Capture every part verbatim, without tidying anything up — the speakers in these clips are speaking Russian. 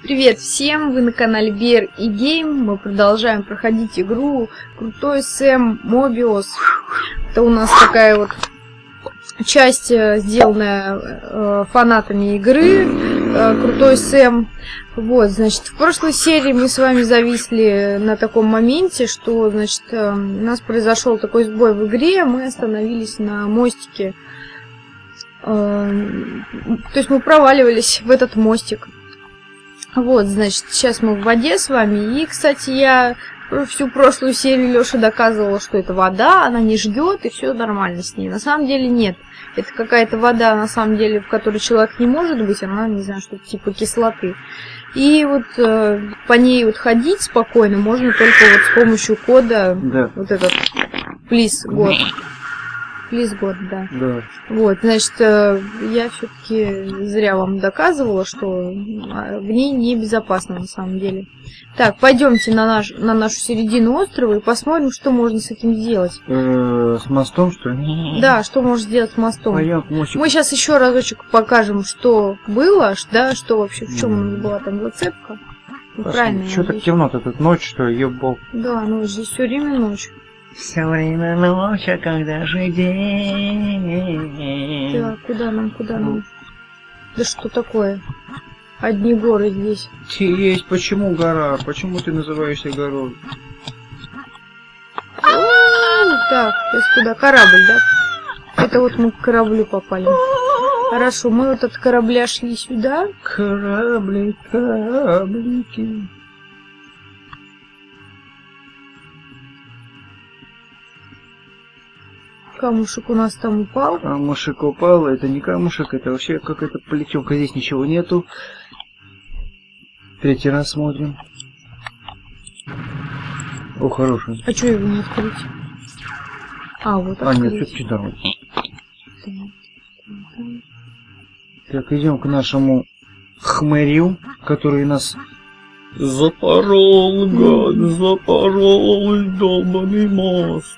Привет всем, вы на канале Bear и Game. Мы продолжаем проходить игру Крутой Сэм Mobius. Это у нас такая вот часть, сделанная э, фанатами игры э, Крутой Сэм. Вот, значит, в прошлой серии мы с вами зависли на таком моменте, что, значит, э, у нас произошел такой сбой в игре, мы остановились на мостике. Э, то есть мы проваливались в этот мостик. Вот, значит, сейчас мы в воде с вами. И, кстати, я всю прошлую серию Лёша доказывала, что это вода, она не жгет, и все нормально с ней. На самом деле нет. Это какая-то вода, на самом деле, в которой человек не может быть, она, не знаю, что-то типа кислоты. И вот э, по ней вот ходить спокойно можно только вот с помощью кода, да. Вот этот плиз год. Плиз год, да. Да. Вот, значит, я все-таки зря вам доказывала, что в ней небезопасно на самом деле. Так, пойдемте на, наш, на нашу середину острова и посмотрим, что можно с этим сделать. Э-э, с мостом, что ли? Да, что можно сделать с мостом. Пойдем, Мы сейчас еще разочек покажем, что было, да, что вообще, в чем у нас была там зацепка. Правильно. Что так темно-то, тут ночь, что ли, ебал? Да, ночь, здесь все время ночь. Все время ночь, а когда же день? Так, куда нам, куда нам? Да что такое? Одни горы здесь. Есть, почему гора? Почему ты называешься горой? Так, сейчас куда? Корабль, да? Это вот мы к кораблю попали. Хорошо, мы вот от корабля шли сюда. Корабли, кораблики. Камушек у нас там упал. Камушек упал, это не камушек, это вообще какая-то плетенка. Здесь ничего нету. Третий раз смотрим. О, хороший. А что его не открыть? А, вот открыть. А, нет, все-таки здорово. Так, идем к нашему хмырю, который нас запорол, гад, запорол долбаный мост.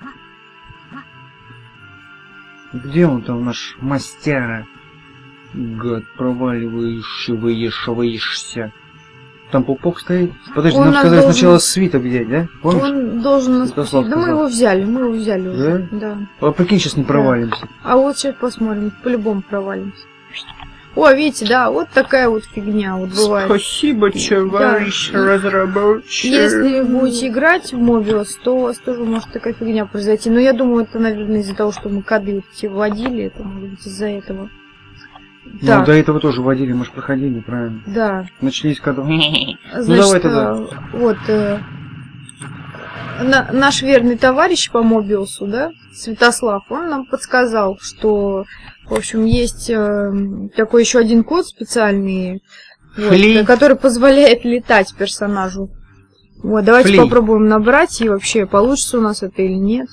Где он там, наш мастера? Гад, проваливаешься. Там пупок стоит. Подожди, он нам сказали должен... сначала свиток взять, да? Помнишь? Он должен нас спасти. Да мы его взяли, мы его взяли уже. Да? Да. А прикинь, сейчас не провалимся. Да. А вот сейчас посмотрим, по-любому провалимся. О, видите, да, вот такая вот фигня вот бывает. Спасибо, товарищ да. разработчик. Если вы будете играть в Mobius, то у вас тоже может такая фигня произойти. Но я думаю, это, наверное, из-за того, что мы коды вот эти вводили, это может быть из-за этого. Ну, так. До этого тоже вводили, мы же проходили, правильно? Да. Начали с кодов. Значит, ну, давай тогда. Вот, э, на, наш верный товарищ по Мобиусу, да, Святослав, он нам подсказал, что... В общем, есть э, такой еще один код специальный, вот, который позволяет летать персонажу. Вот, давайте Фли. попробуем набрать, и вообще, получится у нас это или нет.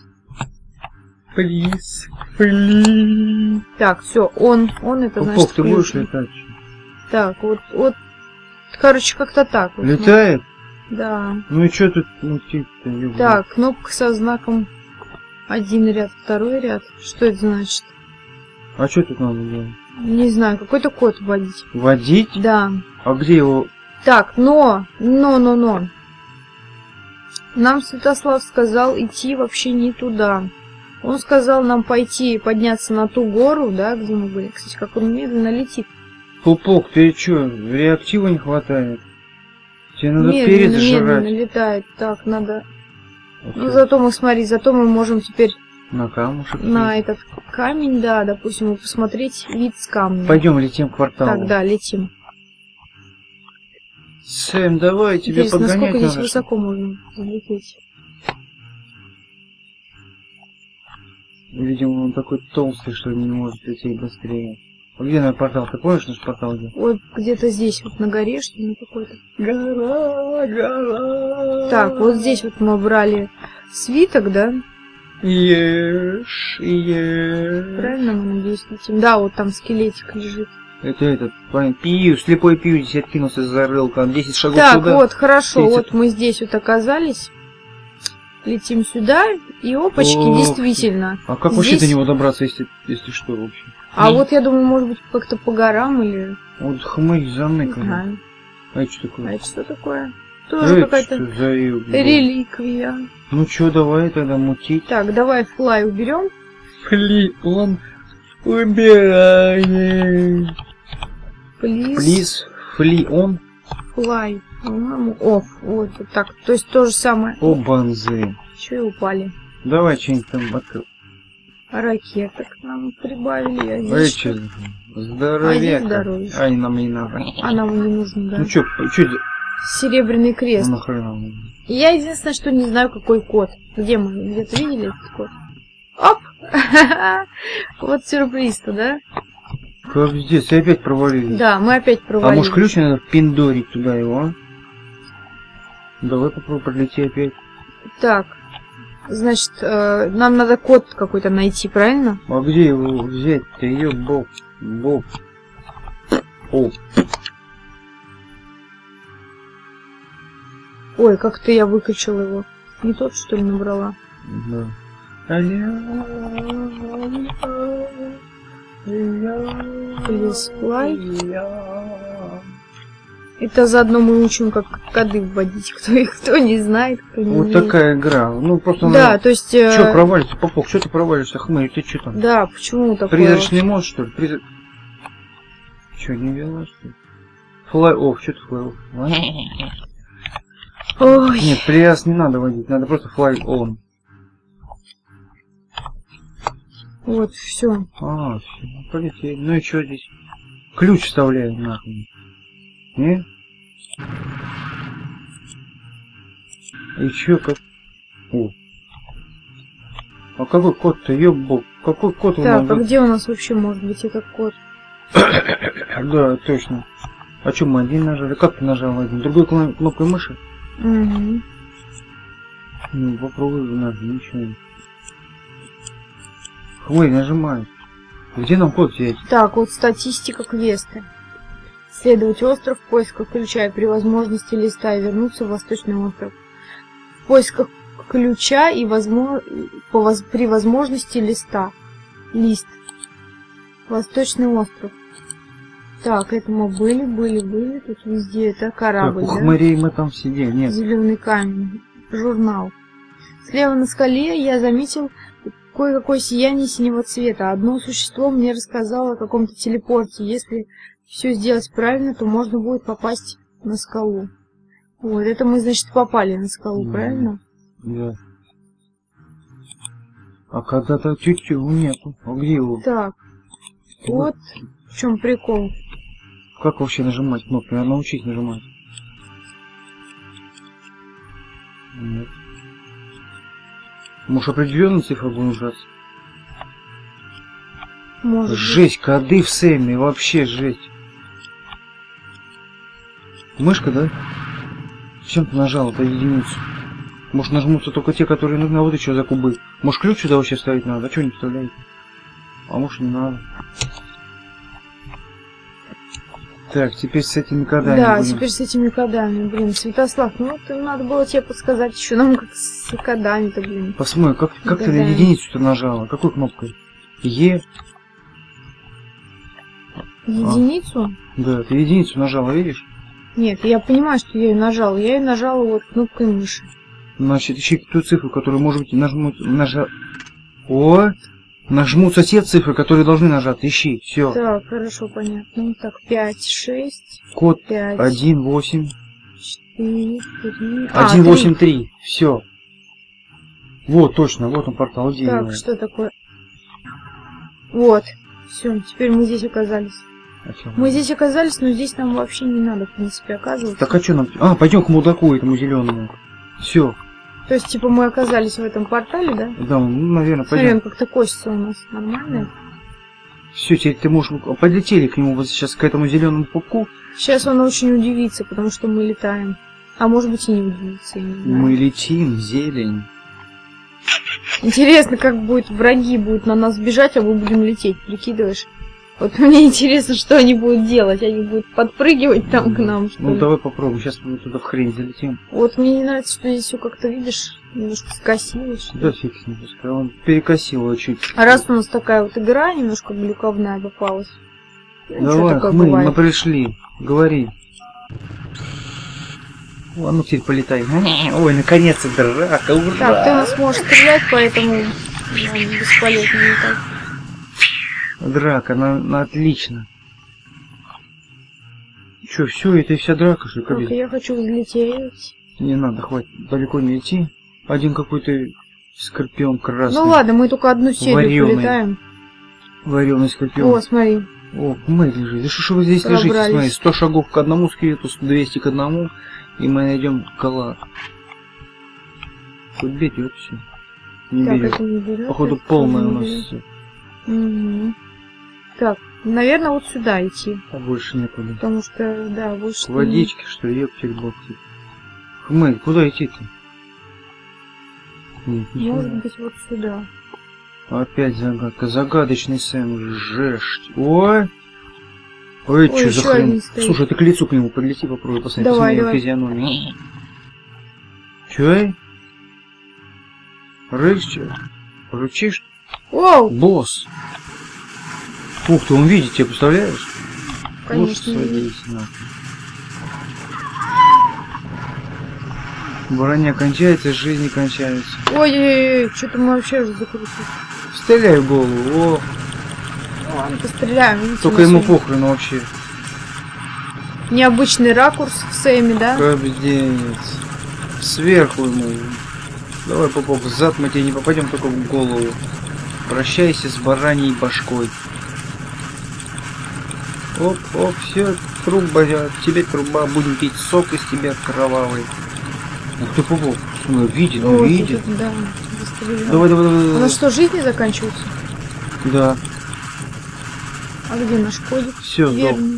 Плиз. Фли. Так, все, он, он это О, значит. Ты будешь летать? Так, вот, вот, короче, как-то так. Вот, летает? Ну, да. Ну и что тут мутить-то? Так, кнопка со знаком один ряд, второй ряд. Что это значит? А что тут надо делать? Не знаю, какой-то код вводить. Вводить? Да. А где его? Так, но, но, но, но. Нам Святослав сказал идти вообще не туда. Он сказал нам пойти подняться на ту гору, да, где мы были. Кстати, как он медленно летит. Пупок, ты что, реактива не хватает? Тебе надо медленно, перец жрать. Медленно летает. Так, надо... Okay. Ну, зато мы, смотри, зато мы можем теперь... На камушек. На этот камень, да, допустим, посмотреть вид с камня. Пойдем летим к кварталу. Так, да, летим. Сэм, давай, тебе Интересно, подгонять насколько надо, здесь высоко можно взлететь? Видимо, он такой толстый, что не может лететь быстрее. А где наш портал? Ты помнишь наш портал где? Вот где-то здесь, вот на горе, что ли, какой-то. Гора, гора. Так, вот здесь вот мы брали свиток, да? Ешь, ешь. Правильно мы, надеюсь, летим? Да, вот там скелетик лежит. Это этот, Пью, слепой Пью здесь откинулся за рылком. десять шагов так, сюда. Так, вот, хорошо, тридцать. Вот мы здесь вот оказались. Летим сюда, и опачки, Ох, действительно. А как здесь... вообще до него добраться, если, если что вообще? А mm. вот я думаю, может быть, как-то по горам или... Вот хмырь заныканный. А это что А такое? это что такое? Тоже какая-то реликвия. Ну чё, давай тогда мутить. Так, давай флай уберем. Фли, он убираем. Плиз. Плиз, фли, он. Флай. По-моему, оф. Вот, вот так. То есть то же самое. О, банзы. Еще и упали. Давай что-нибудь там открыл. Ракеток нам прибавили. А Эй, здесь че, что? здоровья. А здесь здоровье. Ай, нам не надо. А нам не нужно, да. Ну чё, чё, Серебряный крест. ну нахрена? Я единственное, что не знаю, какой код. Где мы? Где-то видели этот код? Оп! Вот сюрприз-то, да? Как здесь, и опять провалились. Да, мы опять А провалились. может ключ надо пиндорить туда его, а? Давай попробуй пролети опять. Так, значит, э, нам надо код какой-то найти, правильно? А где его взять-то? Ее бог. Бог. О. Ой, как-то я выкачала его. Не тот, что ли, набрала? Да. Please fly. Это заодно мы учим, как коды вводить. Кто их, кто не знает, кто не Вот умеет. такая игра. Ну просто Да, она... то есть... э, Чё провалишься, Попок, что ты провалишься, хмырь, ты чё там? Да, почему такое? Призрачный мост, что ли? Призр... Чё, не вела, что ли? Флай офф, что ты флай офф? Ой. Нет, пресс не надо водить, надо просто флай он. Вот, все. А, все, полетели. Ну и что здесь? Ключ вставляем нахуй. Не? И чё, как... О. А какой код-то, ёбок? Какой код у Так, нас? а где у нас вообще может быть этот код? Да, точно. А чё, мы один нажали? Как ты нажал один? Другой кн- кнопкой мыши? Угу. Ну, попробуй нажать, ничего. Хвой, нажимай. Где нам код взять? Так, вот статистика квеста. Исследовать остров в поисках ключа и при возможности листа и вернуться в Восточный остров. В поисках ключа и возможно... по воз... при возможности листа. Лист. Восточный остров. Так, это мы были, были, были. Тут везде это корабль, Так, у да? хмырей мы там сидели, нет. Зеленый камень. Журнал. Слева на скале я заметил кое-какое сияние синего цвета. Одно существо мне рассказало о каком-то телепорте. Если все сделать правильно, то можно будет попасть на скалу. Вот, это мы, значит, попали на скалу, Mm. правильно? Да. А когда-то тю-тю нету. А где его? Так, вот в чем прикол. Как вообще нажимать кнопки? Надо научить нажимать. Нет. Может, определенная цифра будет нажаться? Может быть. Жесть, коды в Сэме, вообще жесть. Мышка, да? Чем ты нажал по единицу? Может, нажмутся только те, которые нужны, а вот и что за кубы? Может, ключ сюда вообще ставить надо? А что не вставляете? А может, не надо. Так, теперь с этими кодами Да, будем. теперь с этими кодами, блин, Святослав, ну это надо было тебе подсказать еще нам, как с кодами-то, блин. Посмотри, как, как ты на Да-да. единицу-то нажала? Какой кнопкой? Е? Единицу? Да, ты единицу нажала, видишь? Нет, я понимаю, что я ее нажала. Я ее нажала вот кнопкой мыши. Значит, ищи ту цифру, которую, может быть, нажмут, нажа... О! Нажмутся те цифры, которые должны нажать. Ищи, все. Так, хорошо, понятно. Ну, так, пять, шесть, Код пять, один восемь. четыре, три... А, один три. восемь три. Все. Вот, точно, вот он портал. Где его? Так, что такое? Вот. Все, теперь мы здесь оказались. А чё? Мы здесь оказались, но здесь нам вообще не надо, в принципе, оказываться. Так а что нам... А, пойдем к мудаку этому зеленому. Все. То есть, типа, мы оказались в этом портале, да? Да, ну, наверное, Смотри, пойдем. он как-то косится у нас. Нормально? Все, теперь ты можешь... Подлетели к нему вот сейчас, к этому зеленому пупку. Сейчас он очень удивится, потому что мы летаем. А может быть и не удивится, я не знаю. Мы летим, зелень. Интересно, как будет враги будут на нас бежать, а мы будем лететь, прикидываешь? Вот мне интересно, что они будут делать. Они будут подпрыгивать там к нам, что Ну ли? давай попробуем, сейчас мы туда в хрень залетим. Вот мне не нравится, что здесь все как-то, видишь, немножко скосилось. что ли. Да фиг с ним, пускай он перекосил его чуть. А раз у нас такая вот игра немножко глюковная попалась. Ну, ничего Давай, такое мы, мы бывает. пришли, говори. О, ну теперь полетай. Ой, наконец-то драка, ура! Так, ты нас можешь стрелять, поэтому ну, бесполезно летать. Драка, на, на отлично. Чё, все, это и вся драка, что ли? Так, я хочу взлететь. Не надо, хватит, далеко не идти. Один какой-то скорпион красный. Ну ладно, мы только одну серию Варёный. полетаем. Вареный скорпион. О, смотри. О, мы лежит. Да что ж вы здесь Пробрались. лежите? Смотри, сто шагов к одному скелету, двести к одному, и мы найдем клад. Хоть берет все. Не Так, берет. это не берет. Походу это полное не у нас берет. все. Мгм. Так, наверное, вот сюда идти. А больше некуда. Потому что, да, больше... Водички, что ли, ептель-боптель. Хмель, куда идти-то? Нет, не- ничего. Может быть, вот сюда. Опять загадка. Загадочный Сэм. Жесть. Ой! Ой, Ой, что за еще хрен? один стоит. Слушай, ты к лицу к нему подлети, попробуй посмотреть. Давай, посмотри на давай. физиономию. Чё? Рысь, чё? Поручишь? Оу! Босс! Ух ты, он видит тебя, представляешь? Конечно, Вот видит. садись, нахуй. Броня кончается, жизнь не кончается. Ой-ой-ой, что-то мы вообще уже закрутили. Стреляй в голову, о! Ну ладно, постреляем. Видите, Только у нас ему сегодня похрен вообще. необычный ракурс в Сэме, да? Кобденец. Сверху ему. Давай, Попов, в зад мы тебе не попадем, только в голову. Прощайся с бараньей башкой. Оп, оп, все, труба, от тебе труба, будем пить сок из тебя кровавый. Ух ты, Попов, ну, видит, ну, Ой, видит. тут, да, застрелил. Давай, давай, давай, У давай. нас что, жизни заканчиваются? Да, А где наш кодик? все, сдох. Верный.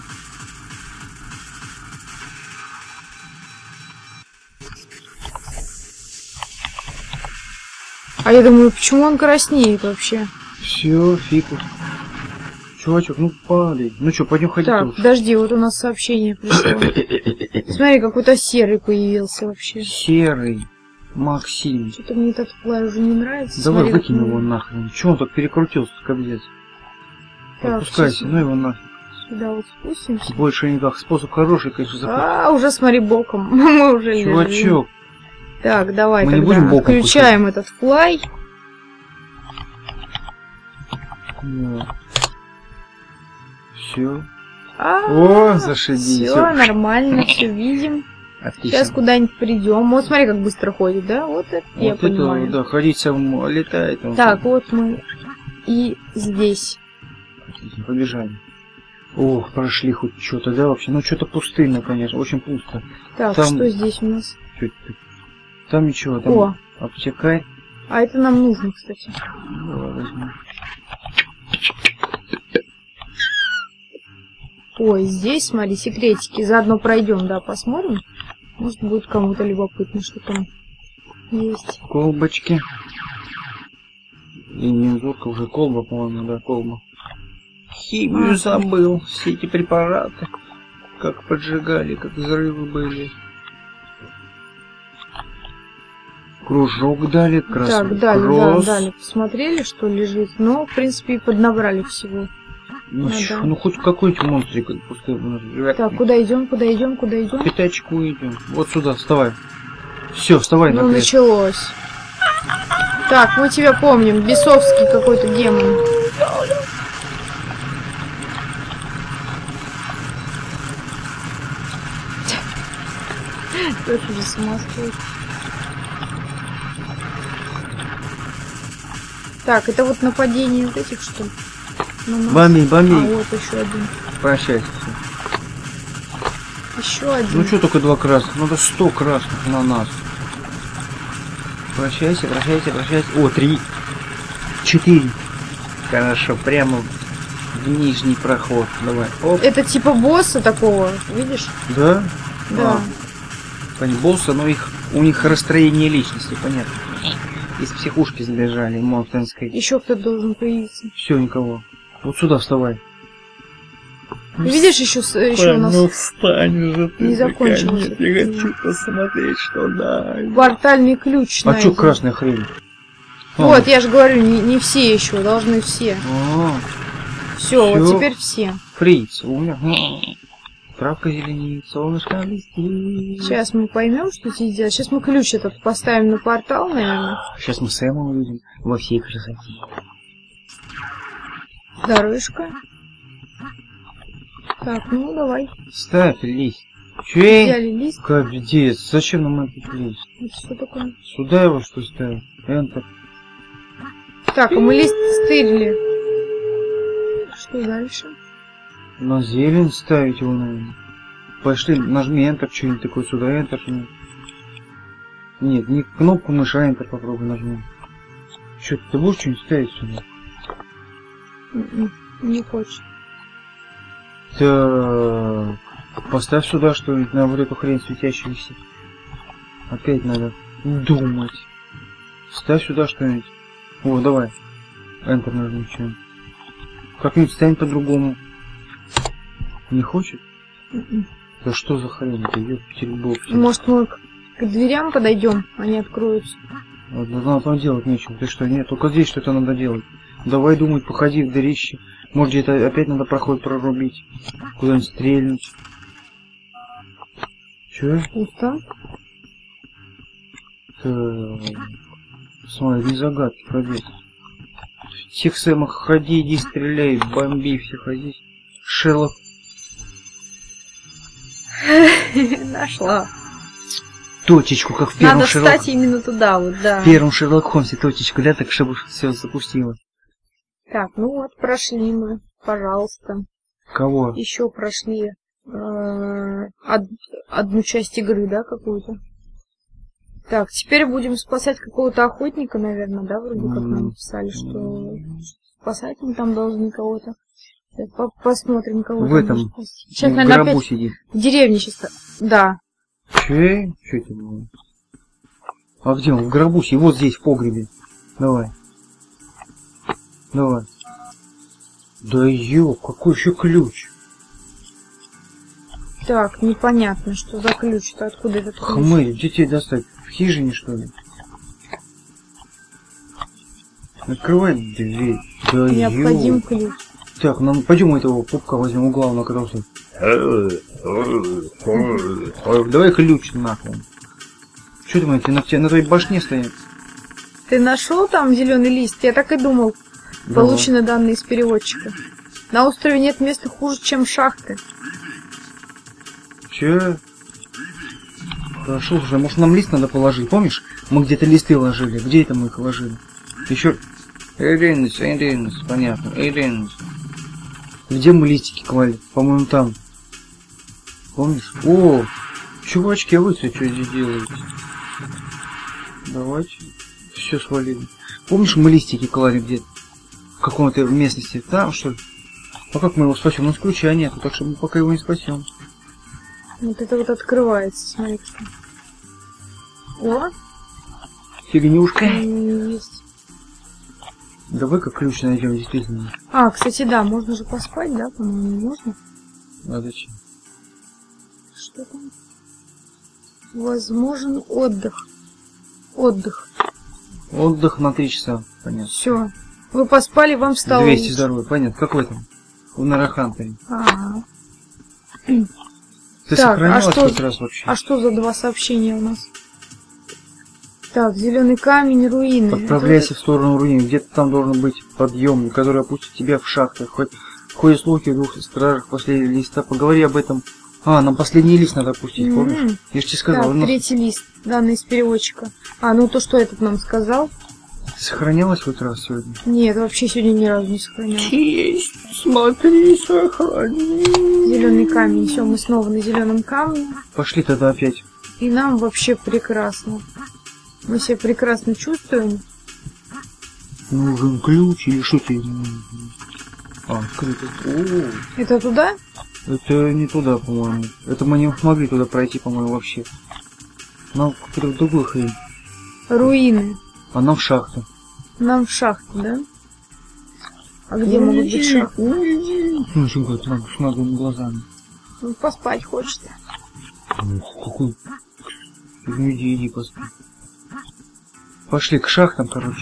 А я думаю, почему он краснеет вообще? Все, фикус. Чувачок, ну падай. Ну что, пойдем ходить Так, уж. подожди, вот у нас сообщение пришло. Смотри, какой-то серый появился вообще. Серый. Максим. Что-то мне этот флай уже не нравится. Давай Смотри, как выкинь мы- его нахрен. Че он так перекрутился, кобздец? Так, Отпускайся, сейчас ну его нафиг. Сюда вот спустимся. Больше никак. Способ хороший, конечно, запустить. А, уже смотри боком. Мы уже лежим. Чувачок, Так, давай Мы не тогда будем боком включаем этот флай. все. А, О, зашибись. все нормально, все видим. Отлично. Сейчас куда-нибудь придем. Вот смотри, как быстро ходит, да? Вот это Вот я это, понимаю. да, ходить самому, летает он. Так, вот мы и здесь. Отлично, побежали. Ох, прошли хоть что-то, да, вообще? Ну, что-то пустынно, конечно, очень пусто. Так, Там- что здесь у нас? Чё это? Там ничего, там О, аптекарь. а это нам нужно, кстати. Давай возьму. Ой, здесь, смотри, секретики. Заодно пройдем, да, посмотрим. Может, будет кому-то любопытно, что там есть. Колбочки. И мензурка уже колба, по-моему, да, колба. Химию А. забыл. Все эти препараты. Как поджигали, как взрывы были. Кружок дали, красный Так, дали, да, кросс. дали. Посмотрели, что лежит. Но, в принципе, и поднабрали всего. Ну, Ну, чё, да. ну хоть какой-нибудь монстрик, пускай у нас живет. Так, куда идем, куда идем, куда идем? Пятачку идем. Вот сюда, вставай. Все, вставай Ну, на крест. началось. Так, мы тебя помним. Бесовский какой-то демон. Это уже с ума сходит. Так, это вот нападение вот этих, что ли? На нас. Бомби, А, бомби. вот еще один. Прощайся. Еще один. Ну что только два красных? Надо сто красных на нас. Прощайся, прощайся, прощайся. О, три. Четыре. Хорошо, прямо в нижний проход. Давай. Оп. Это типа босса такого, видишь? Да? Да. Понятно, босса, но их, у них расстроение личности, понятно. Из психушки сбежали, монстенской. Еще кто-то должен появиться. Все, никого. Вот сюда вставай. Ты видишь, еще, с- еще у нас Ну встань же ты. не закончилось. наконец. Я хочу посмотреть, что да. портальный ключ А найден. что красная хрень? Вот, я же говорю, не, не все еще, должны все. А, Все, вот Всё. теперь все. фриц, умер. Травка зеленеет, солнышко блестит. Сейчас мы поймем, что здесь делать. Сейчас мы ключ этот поставим на портал, наверное. Сейчас мы Сэма увидим во всей красоте. Дорожка. Так, ну давай. Ставь лист. Че? Взяли лист. Капец, зачем нам этот лист? Это что такое? Сюда его что ставить? Enter. Так, а мы лист стырили. Что дальше? На зелень ставить его, наверное. Пошли, нажми Enter, что-нибудь такое сюда, Enter. Нет, не кнопку мыши, а Enter попробуй нажми. Что, ты будешь что-нибудь ставить сюда? Mm-mm, не хочет. Так, поставь сюда что-нибудь на вот эту хрень светящуюся. Опять надо думать. Ставь сюда что-нибудь. О, давай. Enter нажми что-нибудь. Как-нибудь станет по-другому. Не хочет? Mm-mm. Да что за хрень это, ёптербок. Может, мы к, к дверям подойдем, они откроются. Вот, надо там делать нечего. Ты что, нет, только здесь что-то надо делать. Давай думать, походи в дырище. Может, где-то опять надо проход прорубить. Куда-нибудь стрельнуть. Чё? Пусто. Так. Смотри, не загадки, пробег. Всех Сэмах ходи, иди стреляй, бомби, все ходи. Шерлок. Нашла. Точечку, как в первом Надо Шерлок... встать именно туда, вот, да. В первом Шерлок Холмсе точечку, да, так чтобы все запустило. Так, ну вот, прошли мы, пожалуйста. Кого? Еще прошли э, од- одну часть игры, да, какую-то. Так, теперь будем спасать какого-то охотника, наверное, да, вроде как нам писали, что спасать мы там должны кого-то. По- Посмотрим, кого В там этом, можно спасти. Сейчас, в наверное, гробу опять сидит. в деревне сейчас. Да. Че? Че это было? А где он? В гробу сидит, вот здесь, в погребе. Давай. Давай. Да ёп, какой еще ключ? Так, непонятно, что за ключ-то, откуда этот ключ? Хмырь, где тебе достать? В хижине, что ли? Открывай дверь. Да Необходим ёп. ключ. Так, ну пойдем этого пупка возьмем у главного, который стоит. Давай ключ нахуй. Что ты, на, на, на твоей башне стоят? Ты нашел там зеленый лист? Я так и думал. Да. Получены данные из переводчика. На острове нет места хуже, чем шахты. Че? Хорошо, слушай, может нам лист надо положить? Помнишь, мы где-то листы ложили? Где это мы их ложили? Еще... Эйринс, Эйринс, понятно, Эйринс. Где мы листики клали? По-моему, там. Помнишь? О, чувачки, а вы что здесь делаете? Давайте. Все свалили. Помнишь, мы листики клали где-то? В каком-то местности? Там, что ли? А как мы его спасем? У нас ключа нету, так что мы пока его не спасем. Вот это вот открывается, смотри. О! Фигнюшка. Есть. Давай-ка ключ найдем, действительно. А, кстати, да, можно же поспать, да, по-моему, можно? А зачем? Что там? Возможен отдых. Отдых. Отдых на три часа, понятно. Все. Вы поспали, вам стало двести лучше. здоровья, понятно. Как в этом? В Нарахантере. Ага. Ты Так, сохранялась а что, хоть раз вообще? а что за два сообщения у нас? Так, зеленый камень, руины. Отправляйся Это... в сторону руин. Где-то там должен быть подъемник, который опустит тебя в шахтах. Хоть ходят слухи в двух стражах последнего листа. Поговори об этом. А, нам последний лист надо опустить, mm-hmm. помнишь? Я же тебе сказал. Так, нас... третий лист, данный из переводчика. А, ну то, что этот нам сказал. Ты сохранялась хоть раз сегодня? Нет, вообще сегодня ни разу не сохранялась. Есть, смотри, сохрани. Зеленый камень. Все, мы снова на зеленом камне. Пошли тогда опять. И нам вообще прекрасно. Мы себя прекрасно чувствуем. Нужен ключ или что тебе нужно? А, открыто. О, Это туда? это не туда, по-моему. Это мы не смогли туда пройти, по-моему, вообще. Нам какой-то другой хрень. Руины. А нам в шахту. Нам в шахту, да? А где могут быть шахты? Ну, что говорит, надо с наглыми глазами. Ну, поспать хочется. Ну, какой... Ну, иди, иди, поспи. Пошли к шахтам, короче.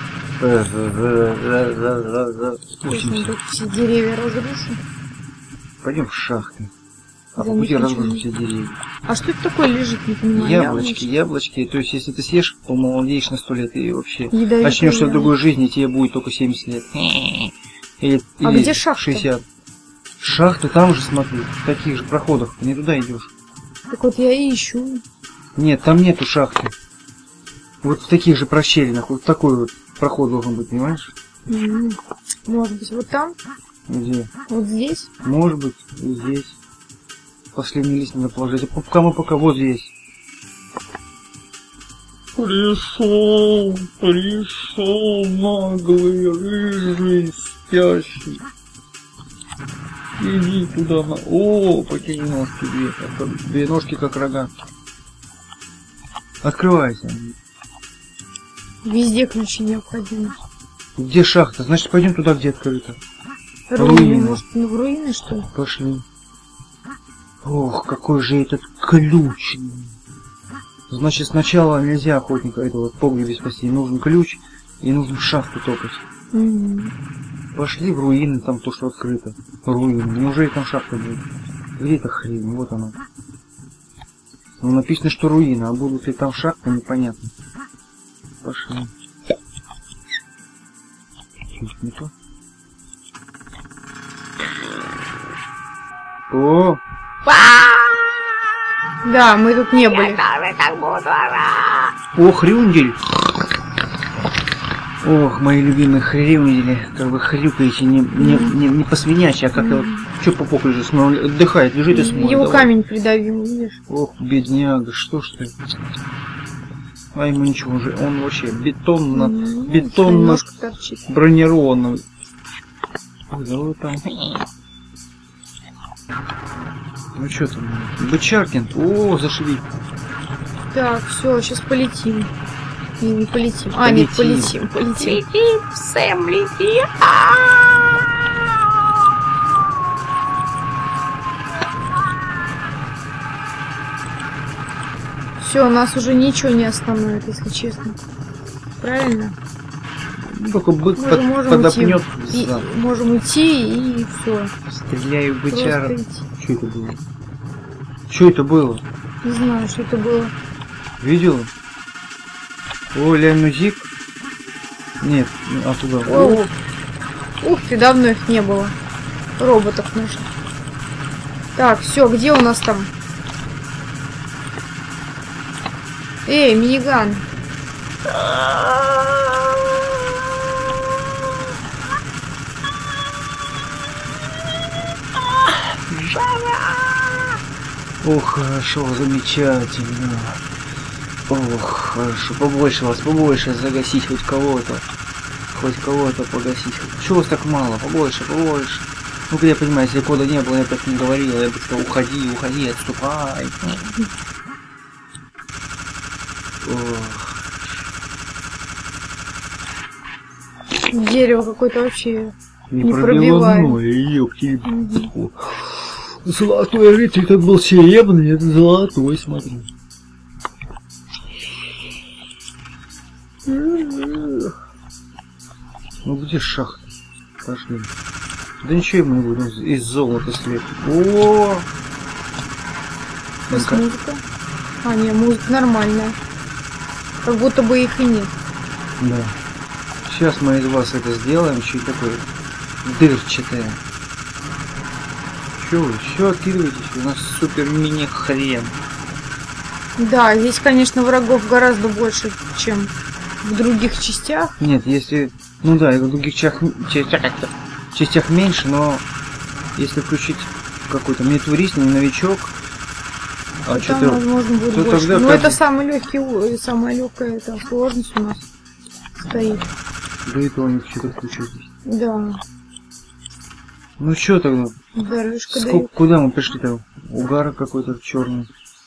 Спустимся. Тут все деревья разрушены. Пойдем в шахты. А За по пути них разгрузим ничего все деревья. А что это такое лежит, не понимаю. Яблочки, яблочки. То есть, если ты съешь, то молодеешь на сто лет и вообще Ядовитые, очнешься да. в другой жизни, и тебе будет только семьдесят лет. Или, А или где шахта? шестьдесят. Шахты там же, смотри, в таких же проходах. Ты не туда идешь. Так вот я и ищу. Нет, там нету шахты. Вот в таких же прощелинах. Вот такой вот проход должен быть, понимаешь? М-м. Может быть, вот там? Где? Вот здесь? Может быть, и здесь. Последний лист надо положить. А пока мы пока вот здесь. Пришел, пришел наглый, рыжий, спящий. Иди туда на... О, потяни ножки две. Две ножки как рога. Открывайся. Везде ключи необходимы. Где шахта? Значит, пойдем туда, где открыто. Руины, Руины. может, ну, в руины, что ли? Пошли. Ох, какой же этот ключ. Значит, сначала нельзя охотника этого в погребе спасти. Нужен ключ и нужно в шахту топать. М-м. Пошли в руины, там то, что открыто. Руины. Неужели там шахта будет? Где эта хрень? Вот она. Ну, написано, что руина, а будут ли там шахты, непонятно. Пошли. Чуть не то. О! Да, мы тут не были. О, хрюндель! Ох, мои любимые хрюндели. Как вы хрюкаете не, не, не, не по-свинячьи, а как-то вот... Чё попок лежит? Смотри, отдыхает, лежит и смотрит. Его давай. камень придавил, видишь? Ох, бедняга, что ж ты? А ему ничего уже, он вообще бетонно, М-м, бетонно немножко торчит. бронированный. Ой, да вы там. Ну что там? Бычаркин. О, зашли. Так, все, сейчас полетим. Не, не полетим. А, нет, полетим, полетим. Лети, Сэм, лети. Все, нас уже ничего не остановит, если честно. Правильно? Ну, только бык Мы под, же можем подопнет. И, за- можем идти и все. Стреляю в бычара. Просто идти. Что это было? Что это было? Не знаю, что это было. Видел? О, ля мюзик. Нет, а туда. О, ух ты, давно их не было. Роботов наших. Так, все, где у нас там? Эй, миниган. Ох, хорошо, замечательно. Ох, хорошо, побольше вас, побольше загасить хоть кого-то. Хоть кого-то погасить. Чего вас так мало? Побольше, побольше. Ну-ка, я понимаю, если кода не было, я так не говорил, я бы сказал, уходи, уходи, отступай. Ох. Дерево какое-то вообще. Непробиваемое, ёпти. Мгм. Золотой рыцарь, это был серебряный, это золотой, смотри. Ну где шахта? Пошли. Да ничего ему не будет, он из золота след. О! Есть музыка. А, не, музыка нормальная. Как будто бы их и нет. Да. Сейчас мы из вас это сделаем, что такое дырчатое. Че вы, еще откидываетесь? У нас супер мини хрен. Да, здесь, конечно, врагов гораздо больше, чем в других частях. Нет, если... Ну да, и в других частях, частях, частях меньше, но если включить какой-то не турист, не новичок, а Там, что-то... возможно, будет то больше. тогда Но как- это самый легкий, самая легкая это сложность у нас стоит. Да и то у них что-то включить. Да, Ну что тогда? дорожка Сколько, дает. куда мы пришли-то? Угар какой-то черный.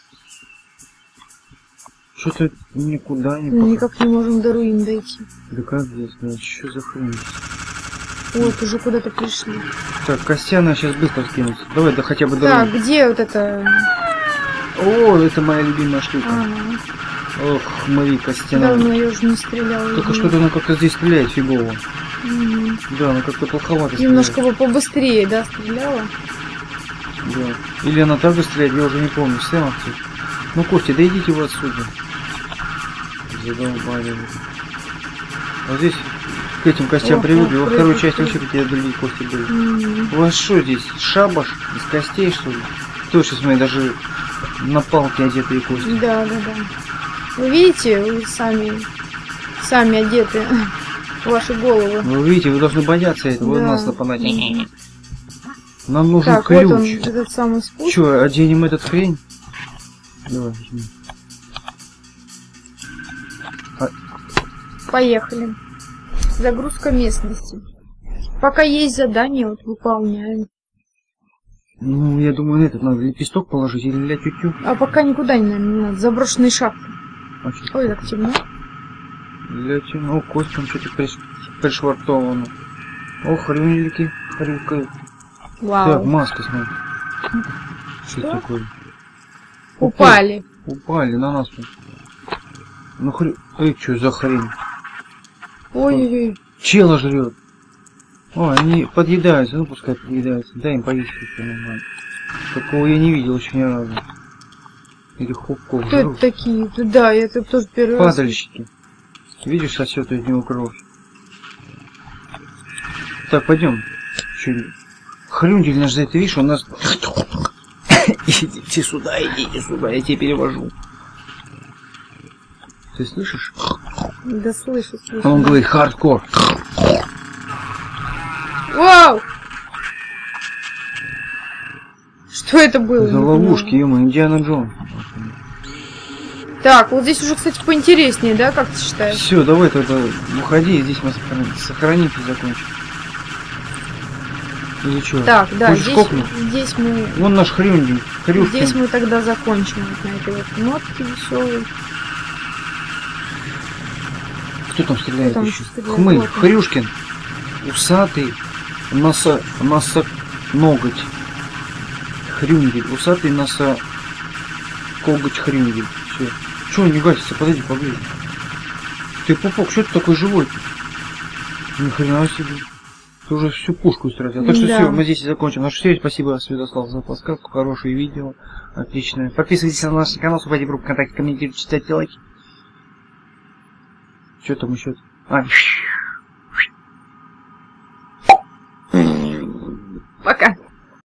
Что-то никуда не Мы пока. никак не можем до руин дойти. Да как здесь, блядь, что за хрень? Вот, уже куда-то пришли. Так, Костяна сейчас быстро скинется. Давай, да хотя бы до Так, руин. где вот это? О, это моя любимая штука. Ага, Ох, Мари Костяна. давно я уже не стреляла. Только из что-то она как-то здесь стреляет фигово. Мгм. Да, она как-то плоховато Немножко стреляет. бы побыстрее, да, стреляла? Да. Или она так стреляет, я уже не помню. Сэм актив. Ну, Костя, да идите вы отсюда. Задолбали. Вот здесь к этим костям О, привыкли. о, Во второй привыкли. части вообще какие-то другие кости были. М. У вас что здесь? Шабаш из костей, что ли? Точно, смотри, даже на палке одетые кости. Да, да, да. Вы видите, вы сами, сами одеты. Ваши головы. Вы видите, вы должны бояться этого. Вы Да. нас нападать. Нам нужен Так, ключ. вот он, этот самый спуск. Че, оденем этот хрень? Давай, возьми. Поехали. Загрузка местности. Пока есть задание, вот выполняем. Ну, я думаю, этот надо лепесток положить или ля тю-тю. А пока никуда не, наверное, не надо. Заброшенные шахты. А что? Ой, так темно. Ля тю, ну, кость там что-то приш... пришвартовано. О, хрюнельки, хрюкают. Так, Вау. маска, смотри. Что Что? это такое? Упали. Упали на нас. Ну, хрю... Эй, что за хрень? Ой-ой-ой. Чела жрет. О, они подъедаются, ну пускай подъедаются. Дай им поесть, если нормально. Такого я не видел еще ни разу. Или хуков Кто это жрут. такие? Да, я это тоже первый раз. Падальщики. Видишь, сосет из него кровь. Так, пойдем. Хрюндель наш за это, видишь, он нас... Идите сюда, идите сюда, я тебе перевожу. Ты слышишь? Да слышу, слышу. Он говорит хардкор. Вау! Что это было? Это Не ловушки, поняла. ё-моё, Индиана Джон. Так, вот здесь уже, кстати, поинтереснее, да, как ты считаешь? Все, давай тогда выходи, и здесь мы сохраним, сохраним и закончим. Или что? Так, да, Хочешь здесь, кокнуть? здесь мы... Вон наш Хрюндель. Хрюшкин. Здесь мы тогда закончим вот на этой вот нотке веселой. Кто там стреляет Кто там еще? стреляет? Хмыль, Вот он. Хрюшкин. Усатый. Носа... Носа... Ноготь. Хрюндель. Усатый носа... Коготь Хрюндель. Все. Чего не гасится? Подойди поближе. Ты, пупок, что ты такой живой? Ни хрена себе. Ты уже всю пушку истратил. Так что Да. все, мы здесь и закончим нашу серию. Спасибо, Святослав, за подсказку. Хорошее видео. Отлично. Подписывайтесь на наш канал, вступайте в группу ВКонтакте, комментируйте, ставьте лайки. Что там еще? А,